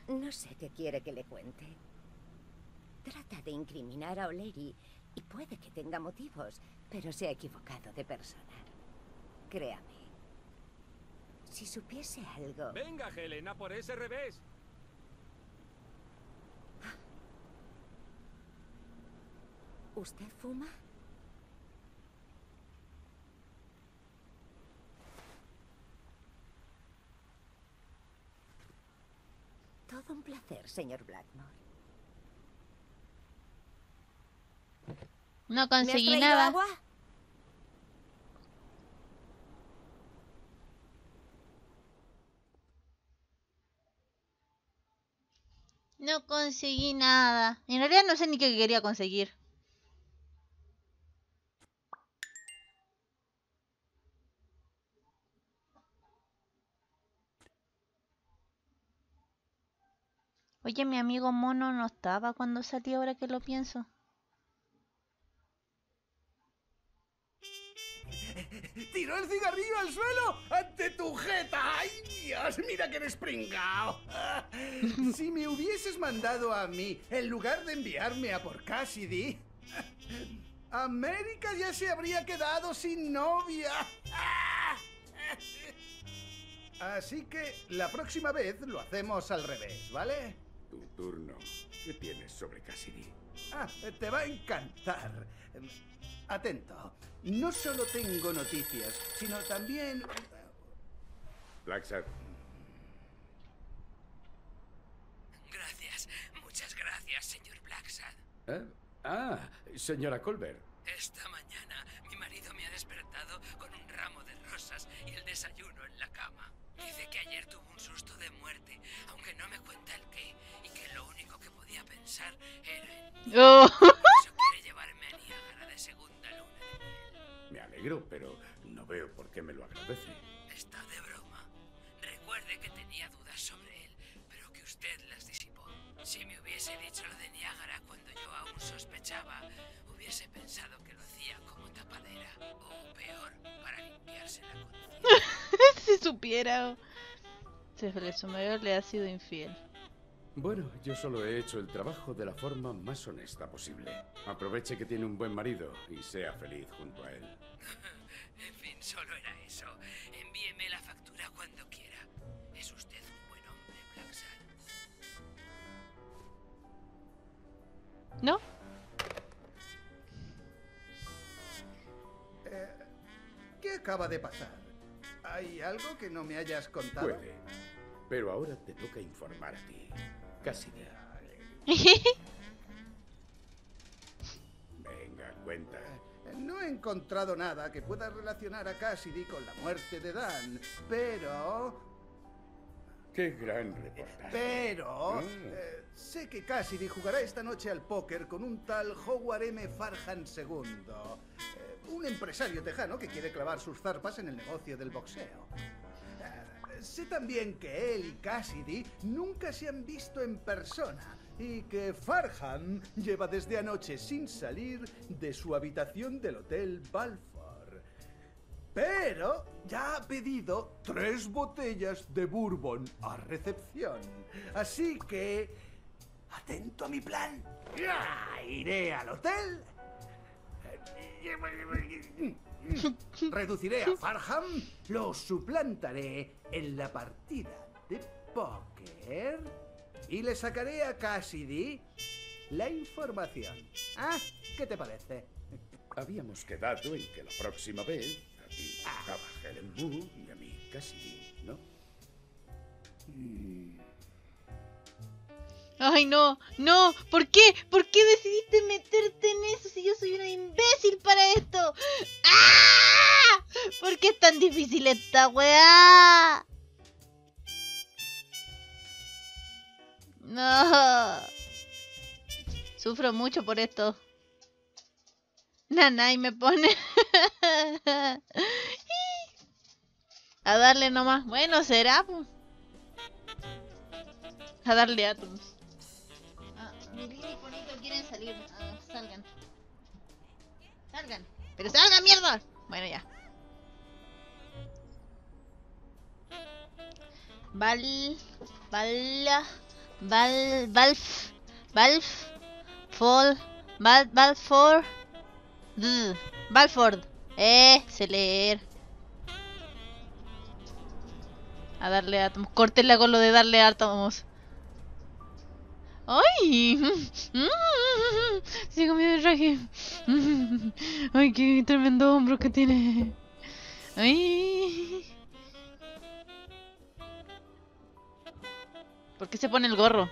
No sé qué quiere que le cuente. Trata de incriminar a O'Leary y puede que tenga motivos, pero se ha equivocado de persona. Créame. Si supiese algo... Venga, Helen, a por ese revés. ¿Usted fuma? Todo un placer, señor Blackmore. No ¿Me has conseguí traído nada. agua? No conseguí nada. En realidad no sé ni qué quería conseguir. Oye, mi amigo mono no estaba cuando salí, ahora que lo pienso. ¡Tiró el cigarrillo al suelo ante tu jeta! ¡Ay, Dios! ¡Mira que eres pringao! Si me hubieses mandado a mí, en lugar de enviarme a por Cassidy, América ya se habría quedado sin novia. Así que la próxima vez lo hacemos al revés, ¿vale? Tu turno. ¿Qué tienes sobre Cassidy? Te va a encantar. Atento. No solo tengo noticias, sino también... Blacksad. Gracias, muchas gracias, señor Blacksad. Señora Colbert. Esta mañana mi marido me ha despertado con un ramo de rosas y el desayuno en la cama. Dice que ayer tuvo un susto de muerte, aunque no me cuenta el qué, y que lo único que podía pensar era en... Oh. Por eso quiere llevarme a Niágara de segunda luna de miel. Me alegro, pero no veo por qué me lo agradece. Está de broma. Recuerde que tenía dudas sobre él, pero que usted las disipó. Si me hubiese dicho lo de Niágara cuando yo aún sospechaba, hubiese pensado que lo hacía como tapadera, o peor, para limpiarse la conciencia. Si supiera. Su marido le ha sido infiel. Bueno, yo solo he hecho el trabajo de la forma más honesta posible. Aproveche que tiene un buen marido y sea feliz junto a él. En fin, solo era eso. Envíeme la factura cuando quiera. Es usted un buen hombre, Blacksad. ¿No? ¿Qué acaba de pasar? ¿Hay algo que no me hayas contado? Puede, pero ahora te toca informar a ti. Cassidy. Venga, cuenta. No he encontrado nada que pueda relacionar a Cassidy con la muerte de Dan, pero... Qué gran reportaje. Pero... sé que Cassidy jugará esta noche al póker con un tal Howard M. Farhan II, un empresario tejano que quiere clavar sus zarpas en el negocio del boxeo. Sé también que él y Cassidy nunca se han visto en persona y que Farhan lleva desde anoche sin salir de su habitación del Hotel Balfour. Pero ya ha pedido 3 botellas de bourbon a recepción. Así que... atento a mi plan. Iré al hotel... reduciré a Farham, lo suplantaré en la partida de póker y le sacaré a Cassidy la información. ¿Qué te parece? Habíamos quedado en que la próxima vez a ti tocaba Helen Wu y a mí Cassidy, ¿no? Ay, no, no, ¿por qué? ¿Por qué decidiste meterte en eso si yo soy una imbécil para esto? ¡Ah! ¿Por qué es tan difícil esta weá? No. Sufro mucho por esto. Nanay me pone. A darle nomás. Bueno, será, pues. A darle átomos. Milly y Ponito quieren salir. Salgan. Salgan. ¡Pero salgan, mierda! Bueno, ya. Balford. Sé leer. A darle átomos. Córtenla con lo de darle átomos. ¡Ay! Sigo mi traje. ¡Ay, qué tremendo hombro que tiene! ¡Ay! ¿Por qué se pone el gorro?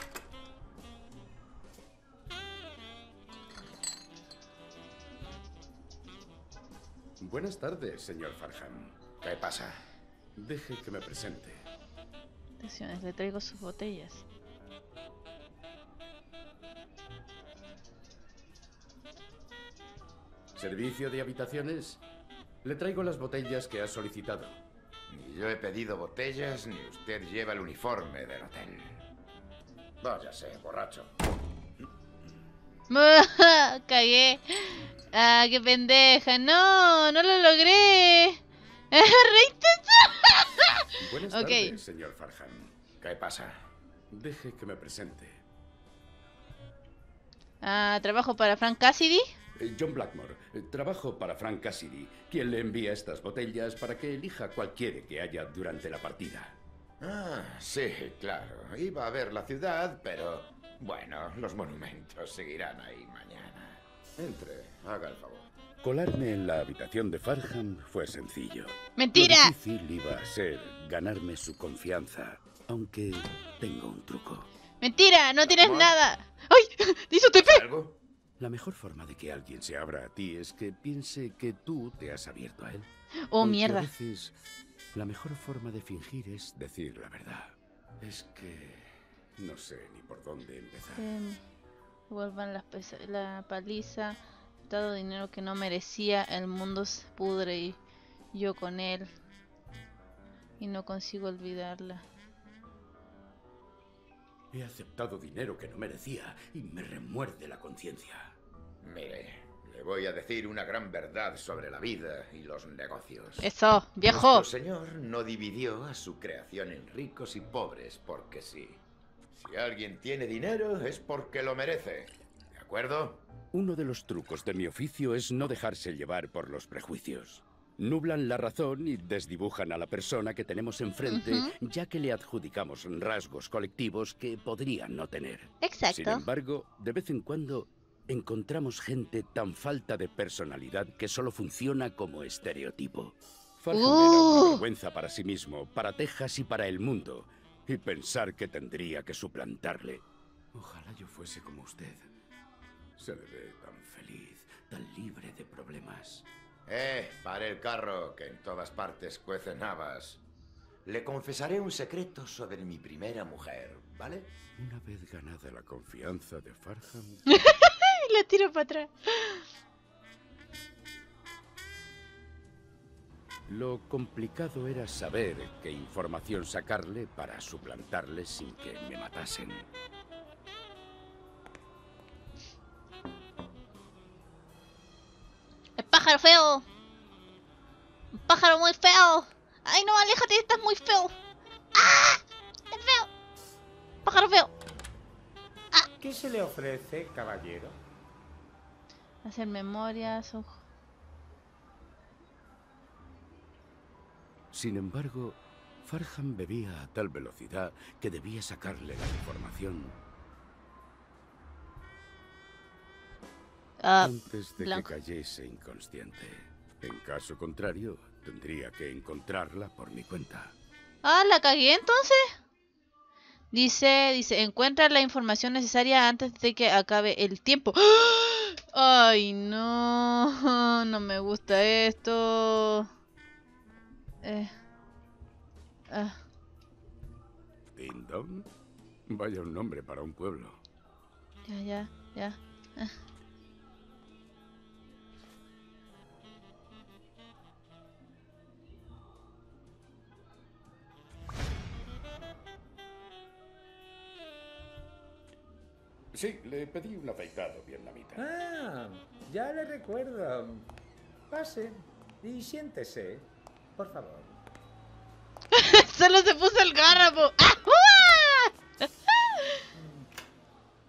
Buenas tardes, señor Farham. ¿Qué pasa? Deje que me presente. Atenciones, le traigo sus botellas. ¿Servicio de habitaciones? Le traigo las botellas que ha solicitado. Ni yo he pedido botellas, ni usted lleva el uniforme del hotel. Váyase, borracho. Cagué. Ah, qué pendeja. No, no lo logré. Buenas Ok. tardes, señor Farham. ¿Qué pasa? Deje que me presente. Trabajo para Frank Cassidy. John Blackmore. Trabajo para Frank Cassidy, quien le envía estas botellas para que elija cualquiera que haya durante la partida. Ah, sí, claro. Iba a ver la ciudad, pero... bueno, los monumentos seguirán ahí mañana. Entre, haga el favor. Colarme en la habitación de Farham fue sencillo. ¡Mentira! Lo difícil iba a ser ganarme su confianza, aunque tengo un truco. ¡Mentira! ¡No tienes Amor. nada! ¡Ay! ¡Hizo TP! ¿Algo? La mejor forma de que alguien se abra a ti es que piense que tú te has abierto a él. ¡Oh, Aunque mierda! A veces, la mejor forma de fingir es decir la verdad. Es que no sé ni por dónde empezar. Vuelvan la paliza. Dado dinero que no merecía. El mundo se pudre y yo con él. Y no consigo olvidarla. He aceptado dinero que no merecía y me remuerde la conciencia. Mire, le voy a decir una gran verdad sobre la vida y los negocios. ¡Eso! ¡Viejo! Nuestro Señor no dividió a su creación en ricos y pobres porque sí. Si alguien tiene dinero es porque lo merece. ¿De acuerdo? Uno de los trucos de mi oficio es no dejarse llevar por los prejuicios. Nublan la razón y desdibujan a la persona que tenemos enfrente, ya que le adjudicamos rasgos colectivos que podrían no tener. Exacto. Sin embargo, de vez en cuando encontramos gente tan falta de personalidad que solo funciona como estereotipo. Farham era una vergüenza para sí mismo, para Texas y para el mundo. Y pensar que tendría que suplantarle. Ojalá yo fuese como usted. Se le ve tan feliz, tan libre de problemas. Pare el carro, que en todas partes cuecen habas. Le confesaré un secreto sobre mi primera mujer, ¿vale? Una vez ganada la confianza de Farham... Y la tiro para atrás. Lo complicado era saber qué información sacarle para suplantarle sin que me matasen. ¡El pájaro feo! ¡Un pájaro muy feo! ¡Ay no, aléjate! ¡Estás muy feo! ¡Ah! ¡Es feo! ¡Pájaro feo! ¿Qué se le ofrece, caballero? Hacer memorias... Sin embargo, Farham bebía a tal velocidad que debía sacarle la información antes de blanco. que cayese inconsciente. En caso contrario, tendría que encontrarla por mi cuenta. Ah, ¿la cagué entonces? Dice, encuentra la información necesaria antes de que acabe el tiempo. Ay, no, no me gusta esto. ¿Ding Dong? Vaya un nombre para un pueblo. Ya. Sí, le pedí un afeitado vietnamita. Ah, ya le recuerdo. Pase y siéntese, por favor. Solo se puso el garrapo. ¡Ah!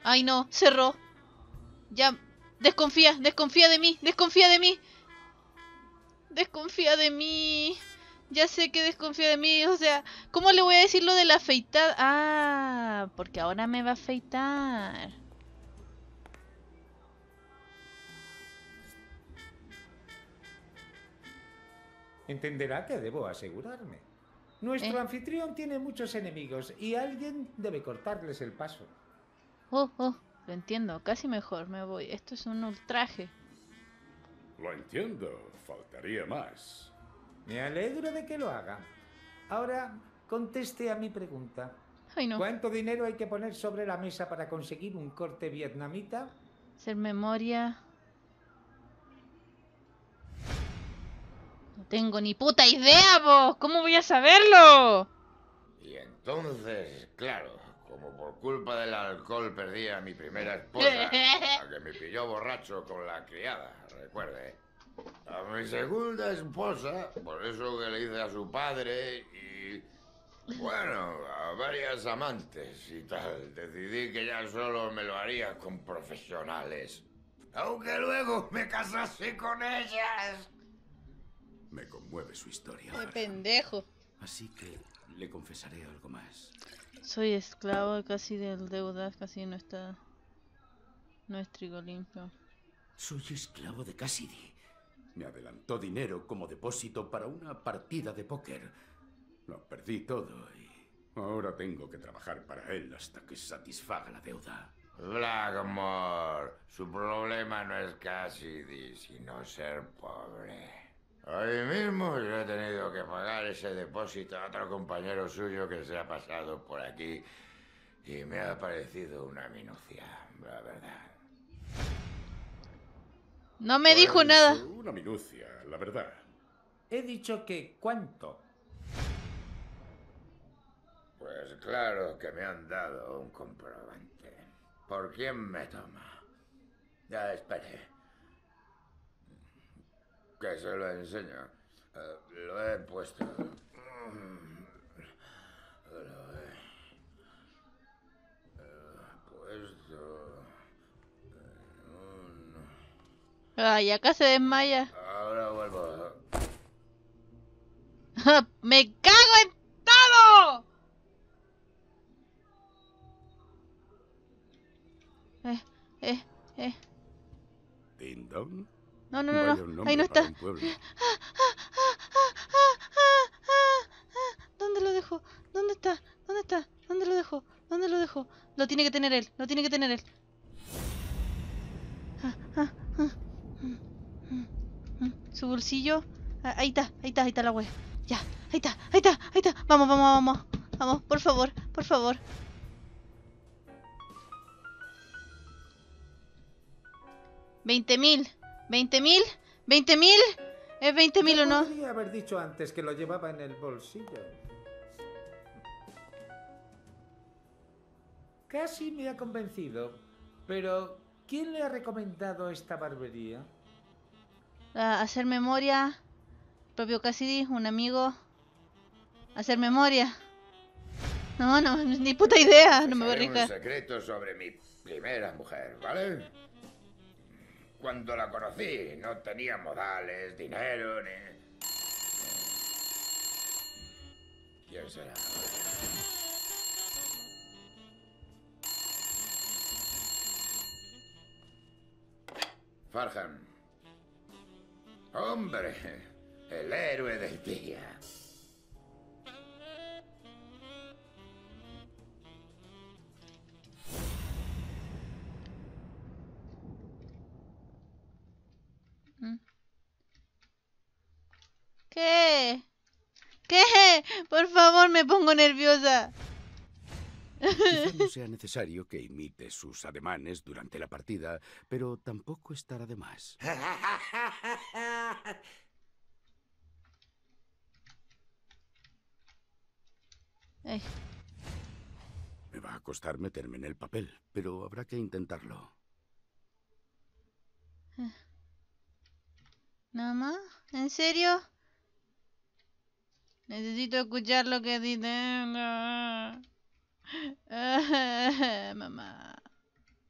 Ay no, cerró. Ya, desconfía de mí, desconfía de mí. Desconfía de mí. Ya sé que desconfía de mí, o sea, ¿cómo le voy a decir lo de la afeitada? Ah, porque ahora me va a afeitar. Entenderá que debo asegurarme. Nuestro anfitrión tiene muchos enemigos y alguien debe cortarles el paso. Oh, lo entiendo, casi mejor, me voy. Esto es un ultraje. Lo entiendo, faltaría más. Me alegro de que lo haga. Ahora, conteste a mi pregunta. Ay no. ¿Cuánto dinero hay que poner sobre la mesa para conseguir un corte vietnamita? Hacer memoria. No tengo ni puta idea, vos. ¿Cómo voy a saberlo? Y entonces, claro, como por culpa del alcohol perdí a mi primera esposa, la que me pilló borracho con la criada, recuerde. A mi segunda esposa, por eso que le hice a su padre y... bueno, a varias amantes y tal. Decidí que ya solo me lo haría con profesionales. Aunque luego me casase con ellas. Me conmueve su historia. Qué pendejo. Así que le confesaré algo más. Soy esclavo casi del deuda, casi no está. No es trigo limpio. Soy esclavo de Cassidy. Me adelantó dinero como depósito para una partida de póker. Lo perdí todo y ahora tengo que trabajar para él hasta que satisfaga la deuda. Blackmore, su problema no es Cassidy, sino ser pobre. Hoy mismo yo he tenido que pagar ese depósito a otro compañero suyo que se ha pasado por aquí y me ha parecido una minucia, la verdad. No me dijo nada. Una minucia, la verdad. He dicho que ¿cuánto? Pues claro que me han dado un comprobante. ¿Por quién me toma? Ya, espere. Que se lo enseño. Lo he puesto. Lo he puesto. Ay, acá se desmaya. Ahora vuelvo. ¡Me cago en todo! ¿Ding dong? No. Vaya un nombre Ahí no para está. un pueblo. ¿Dónde lo dejo? ¿Dónde está? ¿Dónde está? ¿Dónde lo dejo? ¿Dónde lo dejo? Lo tiene que tener él. Lo tiene que tener él. Su bolsillo. Ahí está la wea. Ya, ahí está. Vamos. Vamos, por favor. 20.000. ¿Es 20.000 o no? Podría haber dicho antes que lo llevaba en el bolsillo. Casi me ha convencido. Pero, ¿quién le ha recomendado esta barbería? Hacer memoria. Propio Cassidy, un amigo. Hacer memoria. No, ni puta idea. No me voy a Haré un arriesgar. secreto sobre mi primera mujer, ¿vale? Cuando la conocí, no tenía modales, dinero, ni... ¿Quién será? Farhan. Hombre, el héroe del día. ¿Qué? Por favor, me pongo nerviosa. Quizá no sea necesario que imite sus ademanes durante la partida, pero tampoco estará de más. Me va a costar meterme en el papel, pero habrá que intentarlo. ¿Nada más? ¿En serio? Necesito escuchar lo que dice. Mamá.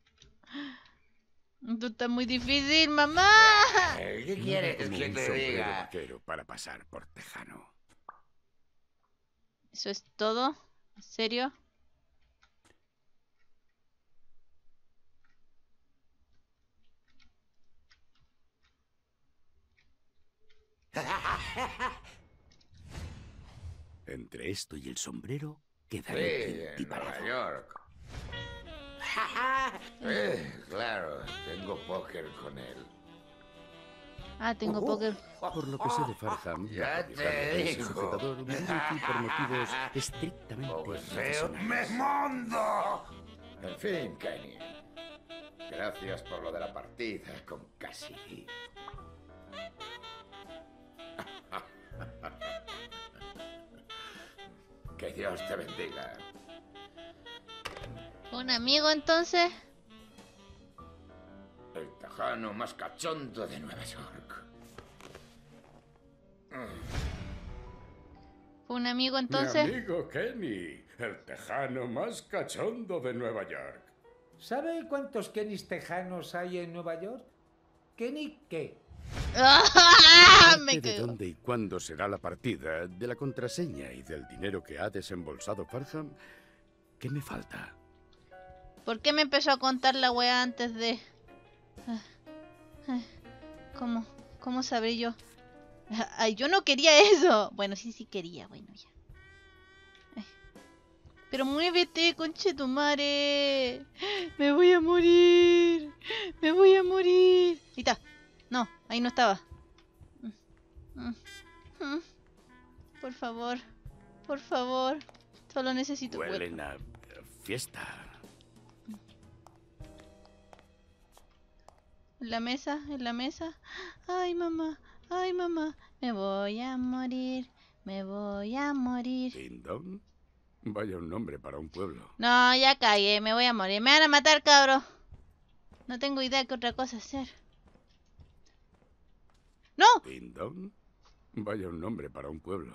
Esto está muy difícil, mamá. ¿Qué quieres Como que un te sombrero diga? vaquero para pasar por tejano. ¿Eso es todo? ¿En serio? Entre esto y el sombrero queda Sí, el en quinti Nueva parado. York. Claro, tengo póker con él. Ah, tengo póker. Por lo que sé de Farham, Ya la te propietaria de ese digo. sujetador me dijo por motivos estrictamente ¡Obseo profesionales. me mando! En fin, Kenny. Gracias por lo de la partida con Cassidy. Que Dios te bendiga. ¿Un amigo entonces? El tejano más cachondo de Nueva York. ¿Fue un amigo Mi entonces? amigo Kenny, el tejano más cachondo de Nueva York. ¿Sabe cuántos Kennys tejanos hay en Nueva York? ¿Kenny qué? ¡Ah! Me Aparte de cagó. dónde y cuándo será la partida, de la contraseña y del dinero que ha desembolsado Farham, ¿qué me falta? ¿Por qué me empezó a contar la weá antes de...? ¿Cómo sabré yo? Ay, yo no quería eso. Bueno, sí quería, bueno, ya. Ay. Pero muévete, conchetumare. Me voy a morir. Me voy a morir. Ahí está. No, ahí no estaba. Por favor. Por favor. Solo necesito... Huelen a fiesta. En la mesa, en la mesa. Ay, mamá. Ay, mamá. Me voy a morir. Me voy a morir. ¿Ding dong? Vaya un nombre para un pueblo. No, ya cagué. Me voy a morir. Me van a matar, cabro. No tengo idea qué otra cosa hacer. ¡No! ¿Ding dong? Vaya un nombre para un pueblo.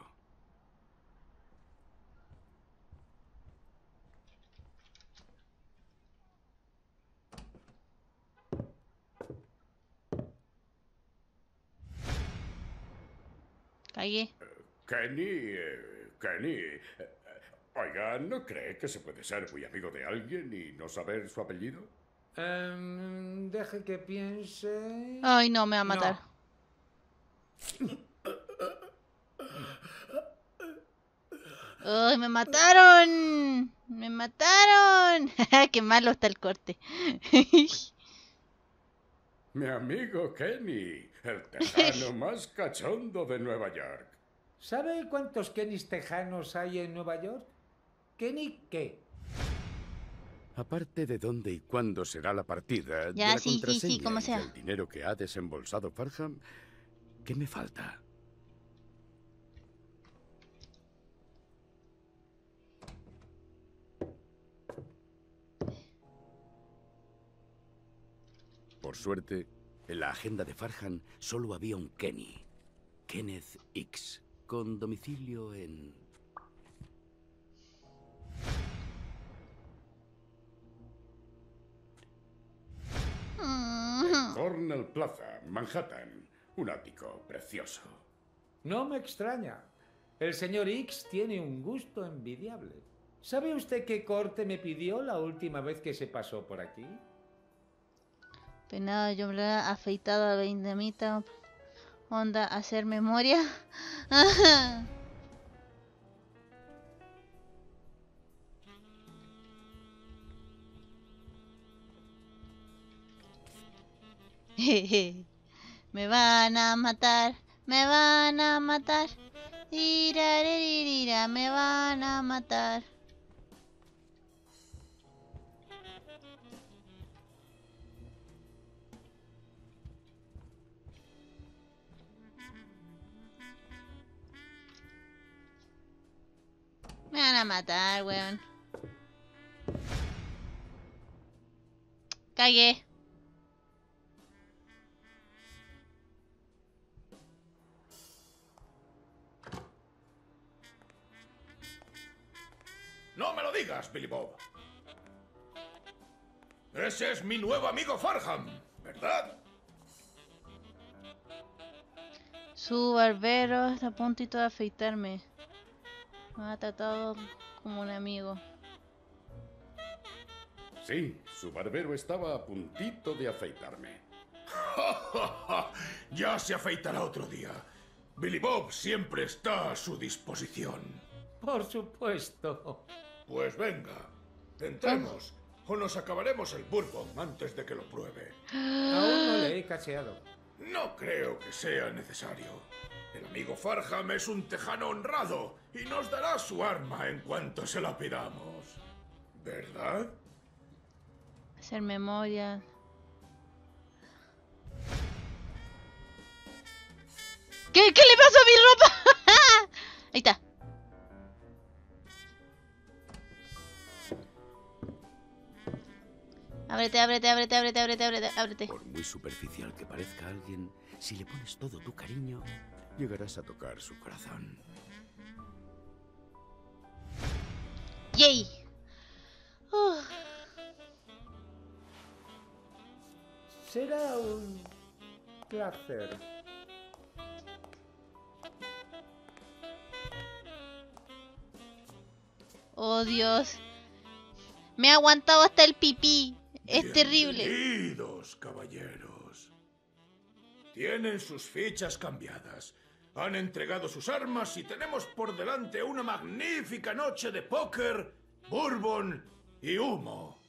Cagué. Kenny. Oiga, ¿no cree que se puede ser muy amigo de alguien y no saber su apellido? Deje que piense... Ay, no, me va a matar. ¡Ay, me mataron! ¡Me mataron! ¡Qué malo está el corte! Mi amigo Kenny, el tejano más cachondo de Nueva York. ¿Sabe cuántos Kennys tejanos hay en Nueva York? ¿Kenny qué? Aparte de dónde y cuándo será la partida, Ya, de la sí, contraseña como y sea. del dinero que ha desembolsado Farham, ¿qué me falta? Por suerte, en la agenda de Farhan solo había un Kenny, Kenneth X, con domicilio en... Cornell Plaza, Manhattan. Un ático precioso. No me extraña. El señor X tiene un gusto envidiable. ¿Sabe usted qué corte me pidió la última vez que se pasó por aquí? Peinado, yo me lo he afeitado a 20 mitad. Onda, hacer memoria. Me van a matar, me van a matar. Iraririra, me van a matar. Me van a matar, weón. Cagué. ¡No me lo digas, Billy Bob! ¡Ese es mi nuevo amigo Farham! ¿verdad? Su barbero está a puntito de afeitarme. Me ha tratado como un amigo. Sí, su barbero estaba a puntito de afeitarme. Ya se afeitará otro día. Billy Bob siempre está a su disposición. Por supuesto. Pues venga, entremos o nos acabaremos el bourbon antes de que lo pruebe. Aún no le he cacheado. No creo que sea necesario. El amigo Farham es un tejano honrado y nos dará su arma en cuanto se la pidamos. ¿Verdad? Hacer memoria. ¿Qué le pasó a mi ropa? Ahí está. Ábrete. Por muy superficial que parezca alguien, si le pones todo tu cariño, llegarás a tocar su corazón. ¡Yay! Será un placer. Oh, Dios. Me ha aguantado hasta el pipí. Es terrible. Bienvenidos, caballeros. Tienen sus fichas cambiadas. Han entregado sus armas y tenemos por delante una magnífica noche de póker, bourbon y humo.